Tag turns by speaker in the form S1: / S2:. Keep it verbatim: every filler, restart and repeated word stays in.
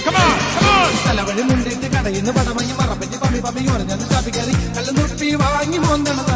S1: തലവഴി മുണ്ടിട്ട് കടയിന്ന് പടമങ്ങി മറപ്പറ്റി പമ്മി പമ്മി പറഞ്ഞ് ഷാപ്പിക്കറി കല്ലും തുപ്പി വാങ്ങി മോന്തണം